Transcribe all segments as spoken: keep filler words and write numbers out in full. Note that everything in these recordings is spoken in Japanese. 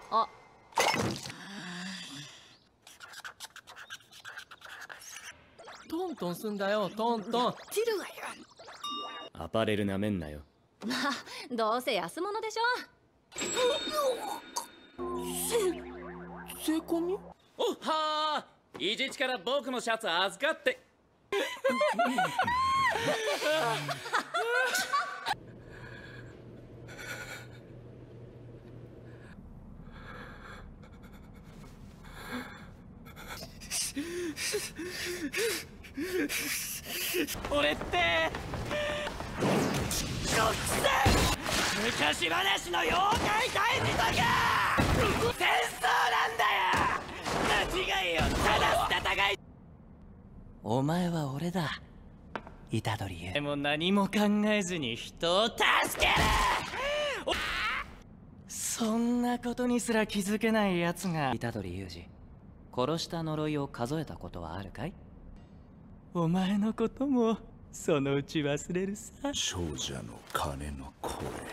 あ、 トントンすんだよ、トントン。 ティルがよ。 アパレルなめんなよ。 まあどうせ安物でしょ。 せ、税込み？ おはー、イジチから僕のシャツ預かって。俺って独占昔話の妖怪退治とか戦争なんだよ。間違いを正す戦い。お前は俺だ、虎杖優。でも何も考えずに人を助ける。そんなことにすら気づけない奴が。虎杖裕二、殺した呪いを数えたことはあるかい？お前のこともそのうち忘れるさ。 少女の鐘の声、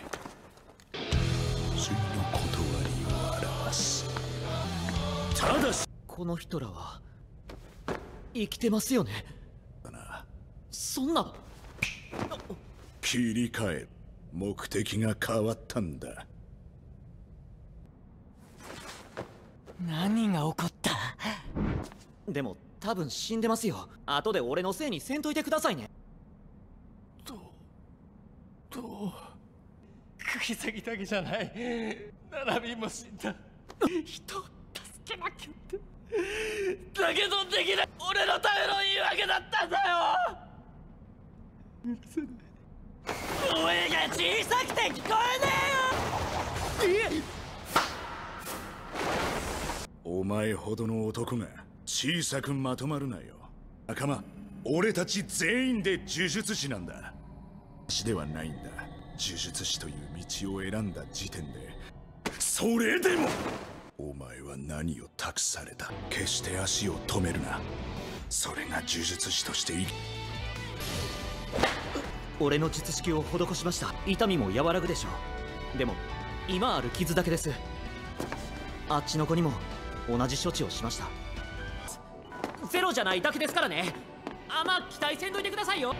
次の断りを表す。ただしこの人らは生きてますよね。 だな。 そんな。 切り替える。目的が変わったんだ。 何が起こった？ でも多分死んでますよ。後で俺のせいにせんといてくださいね。 どうどう釘崎だけじゃない、ナナミも死んだ。人を助けなきゃって、だけどできない。俺のための言い訳だったんだよ。声が小さくて聞こえねえよ。 お前ほどの男が小さくまとまるなよ。仲間、俺たち全員で呪術師なんだ。死ではないんだ。呪術師という道を選んだ時点で。それでもお前は何を託された？決して足を止めるな。それが呪術師として生き。 俺の術式を施しました。痛みも和らぐでしょう。でも今ある傷だけです。あっちの子にも同じ処置をしました。ゼロじゃないだけですからね。あんま期待せんといてくださいよ。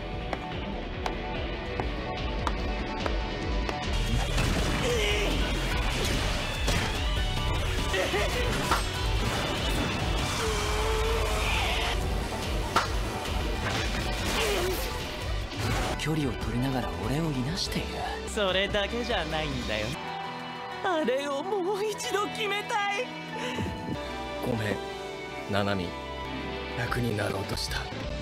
距離を取りながら俺をいなしている。それだけじゃないんだよ。あれをもう一度決めたい。 ごめん、ナナミ。楽になろうとした。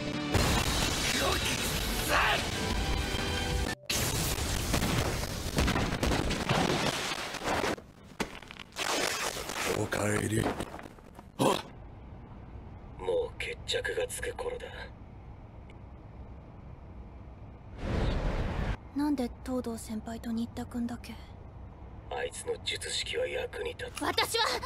おかえり。 もう決着がつく頃だ。 なんで東堂先輩と新田君だけ。 あいつの術式は役に立つ。 私は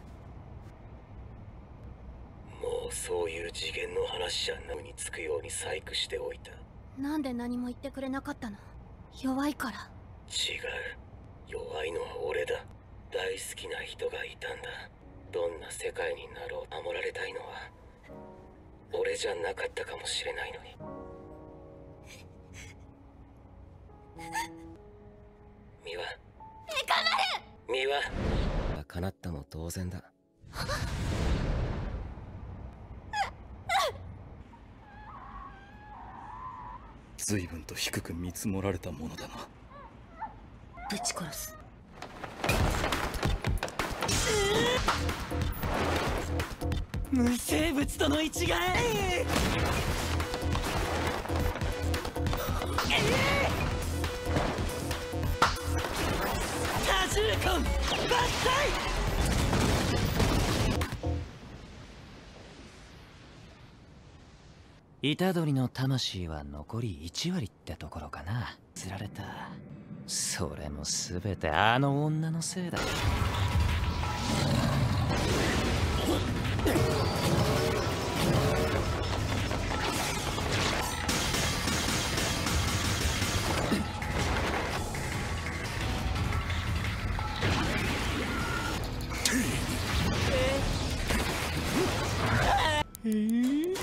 もうそういう次元の話じゃなにつくように細工しておいた。 なんで何も言ってくれなかったの？弱いから。 違う、弱いのは俺だ。大好きな人がいたんだ。どんな世界になろう守られたいのは俺じゃなかったかもしれないのに。ミワ、 頑張る。 ミワ、叶ったも同然だ。 随分と低く見積もられたものだな。 ぶち殺す。 無生物との一概。多重根抜体。虎杖の魂は残りいち割ってところかな。釣られた。それも全てあの女のせいだ。 えー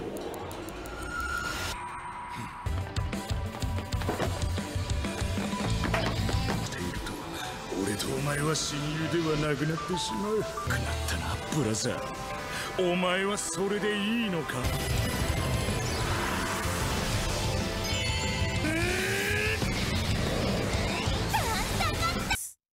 俺とお前は親友ではなくなってしまう。くなったなブラザー。お前はそれでいいのか？